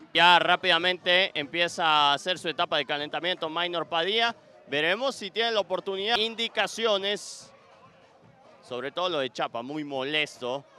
Ya rápidamente empieza a hacer su etapa de calentamiento Maynor Padilla. Veremos si tiene la oportunidad. Indicaciones, sobre todo lo de Chapa, muy molesto.